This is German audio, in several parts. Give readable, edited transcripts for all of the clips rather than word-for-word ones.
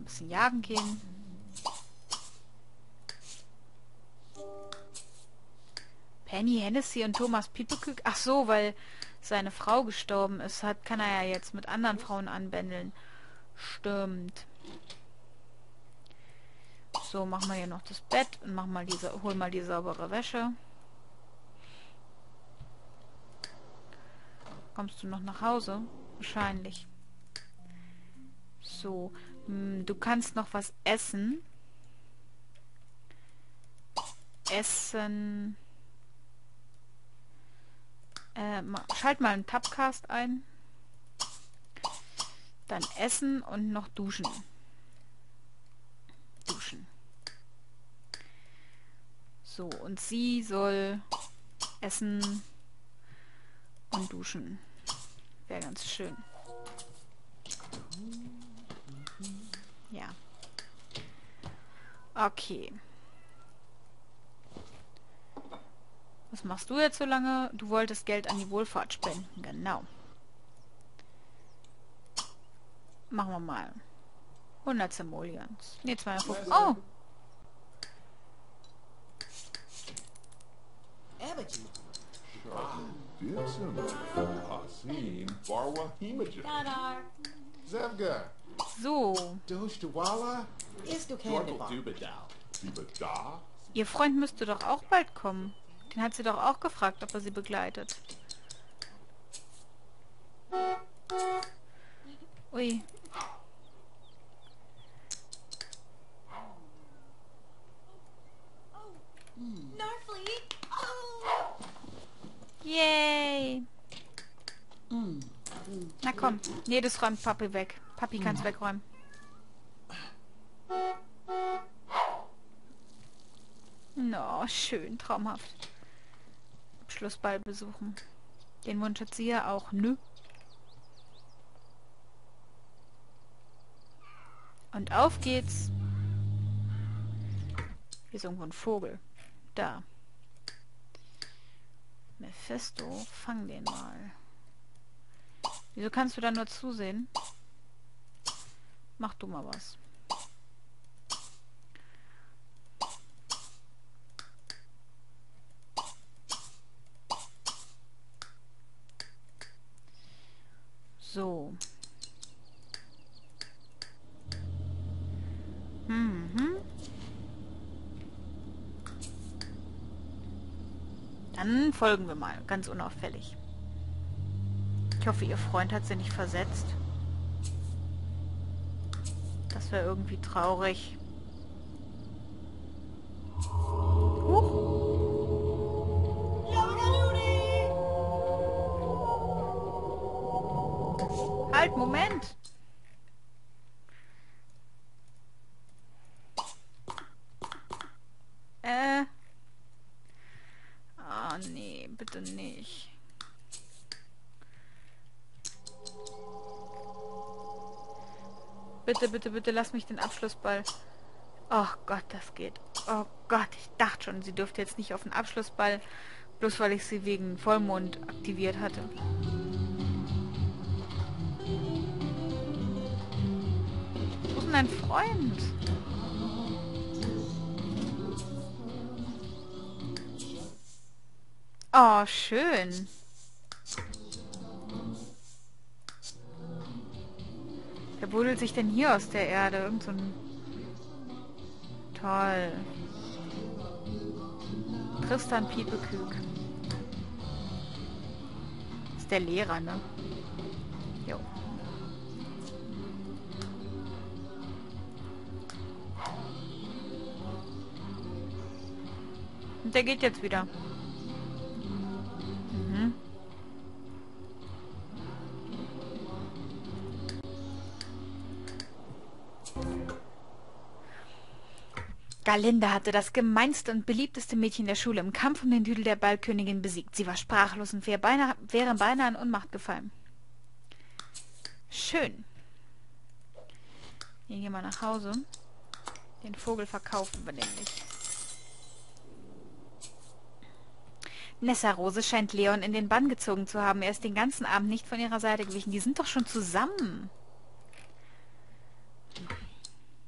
bisschen jagen gehen. Penny Hennessy und Thomas Piepekück. Ach so, weil seine Frau gestorben ist, kann er ja jetzt mit anderen Frauen anbändeln. Stimmt. So, machen wir hier noch das Bett und hol mal die saubere Wäsche. Kommst du noch nach Hause? Wahrscheinlich. So, du kannst noch was essen. Schalt mal einen Tabcast ein. Dann essen und noch duschen. So, und sie soll essen und duschen. Wäre ganz schön. Ja. Okay. Was machst du jetzt so lange? Du wolltest Geld an die Wohlfahrt spenden. Genau. Machen wir mal. 100 Simoleons. Ne, 250. Oh! So. Ihr Freund müsste doch auch bald kommen. Den hat sie doch auch gefragt, ob er sie begleitet. Ui. Yay. Na komm. Nee, das räumt Papi weg. Papi kann's wegräumen. No, schön, traumhaft. Abschlussball besuchen. Den Wunsch hat sie ja auch, nö. Und auf geht's. Hier ist irgendwo ein Vogel. Da. Mephisto, fang den mal. Wieso kannst du da nur zusehen? Mach du mal was. So. Dann folgen wir mal, ganz unauffällig. Ich hoffe, ihr Freund hat sie nicht versetzt. Das wäre irgendwie traurig. Huch. Halt, Moment! Ah, nee, bitte nicht. Bitte, bitte, bitte, lass mich den Abschlussball. Oh Gott, das geht. Oh Gott, ich dachte schon, sie dürfte jetzt nicht auf den Abschlussball, bloß weil ich sie wegen Vollmond aktiviert hatte. Wo ist denn dein Freund? Oh, schön. Wer buddelt sich denn hier aus der Erde? Irgend so ein... Toll. Tristan Piepekück. Ist der Lehrer, ne? Jo. Und der geht jetzt wieder. Galinda hatte das gemeinste und beliebteste Mädchen der Schule im Kampf um den Titel der Ballkönigin besiegt. Sie war sprachlos und wäre beinahe in Ohnmacht gefallen. Schön. Hier gehen wir nach Hause. Den Vogel verkaufen wir nämlich. Nessarose scheint Leon in den Bann gezogen zu haben. Er ist den ganzen Abend nicht von ihrer Seite gewichen. Die sind doch schon zusammen.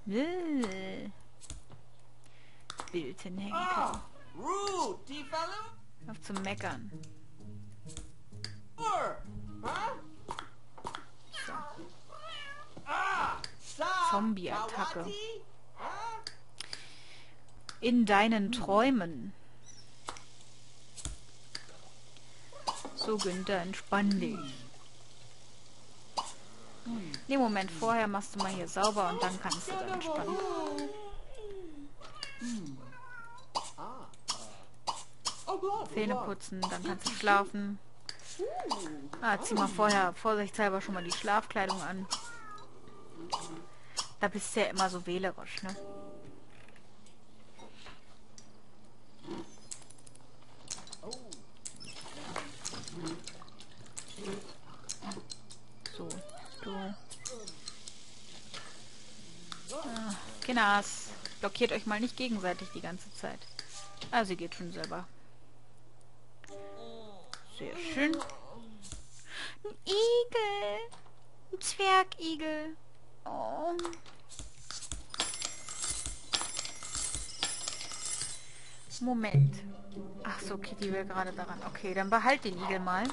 Bild hinhängen kann. Rude, Tifalu. Auf zum Meckern. Zombie-Attacke. In deinen Träumen. So, Günther, entspann dich. Nee, Moment, vorher machst du mal hier sauber und dann kannst du dann entspannen. Zähne putzen, dann kannst du schlafen. Zieh mal vorher vorsichtshalber schon mal die Schlafkleidung an. Da bist du ja immer so wählerisch, ne? So, du. Kinders, blockiert euch mal nicht gegenseitig die ganze Zeit. Ah, sie geht schon selber. Sehr schön. Ein Igel. Ein Zwergigel. Oh. Moment. Ach so, Kitty will gerade daran. Okay, dann behalt den Igel mal.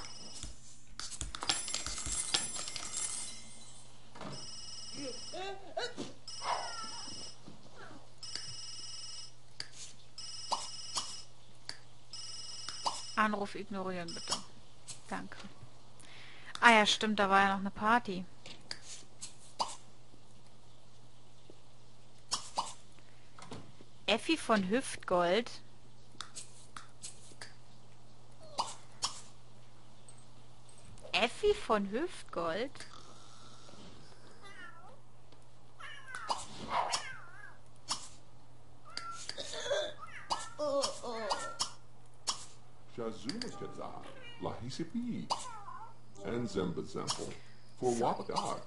Anruf ignorieren, bitte. Danke. Ah ja, stimmt, da war ja noch eine Party. Effi von Hüftgold. Effi von Hüftgold? Shazuma Kaza, Lahisipi, and Zemba Zemple, for what dog?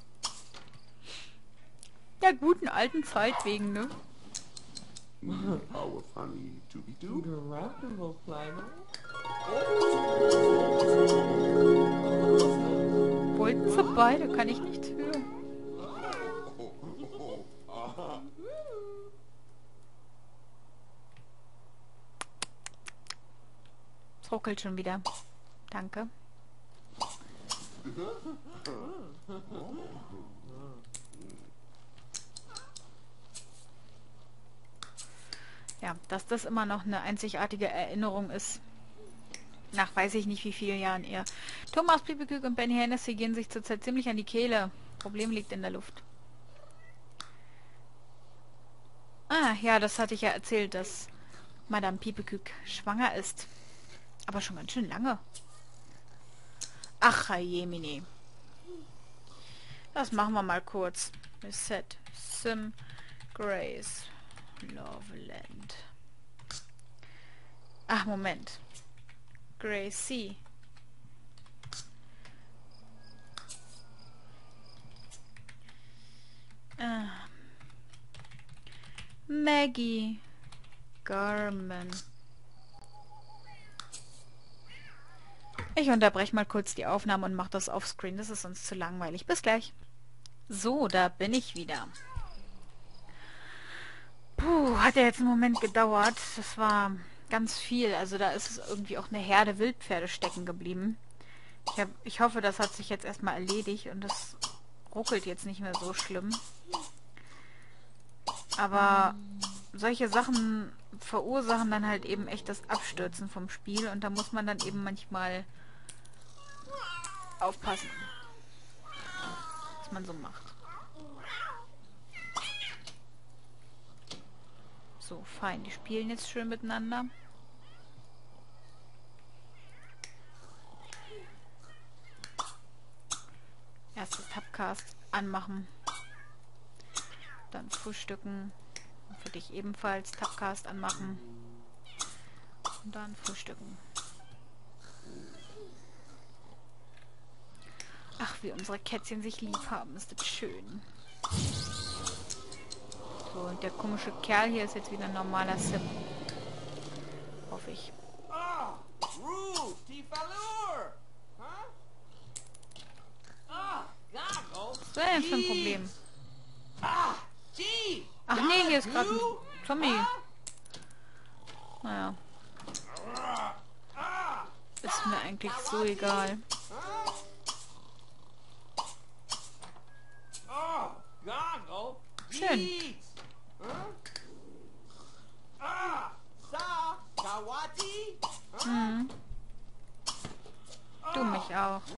Der guten alten Zeit wegen, ne? Our funny to-be-do. Wollten sie beide, kann ich nicht hören. Es ruckelt schon wieder. Danke. Ja, dass das immer noch eine einzigartige Erinnerung ist. Nach weiß ich nicht wie vielen Jahren eher. Thomas Piepekück und Benny Hennessy gehen sich zurzeit ziemlich an die Kehle. Problem liegt in der Luft. Ah, ja, das hatte ich ja erzählt, dass Madame Piepekück schwanger ist. Aber schon ganz schön lange. Ach, Jemini. Das machen wir mal kurz. Reset. Sim. Grace. Loveland. Ach, Moment. Gracie. Maggie. Garman. Ich unterbreche mal kurz die Aufnahme und mache das offscreen. Das ist uns zu langweilig. Bis gleich. So, da bin ich wieder. Puh, hat ja jetzt einen Moment gedauert. Das war ganz viel. Also da ist irgendwie auch eine Herde Wildpferde stecken geblieben. Ich hoffe, das hat sich jetzt erstmal erledigt und das ruckelt jetzt nicht mehr so schlimm. Aber solche Sachen verursachen dann halt eben echt das Abstürzen vom Spiel und da muss man dann eben manchmal aufpassen, was man so macht. So, fein. Die spielen jetzt schön miteinander. Erstes Tabcast anmachen. Dann frühstücken. Und für dich ebenfalls Tabcast anmachen. Und dann frühstücken. Ach, wie unsere Kätzchen sich lieb haben. Ist das schön. So, und der komische Kerl hier ist jetzt wieder ein normaler Sim. Hoffe ich. Rude, Tifalur. Was ist denn für ein Problem? Gee. Ach nee, hier ist gerade ein Zombie. Naja. Ist mir eigentlich so egal. Oh, Goggle. Schön. Jeez. Huh? Sa, Kawati? Du mich auch.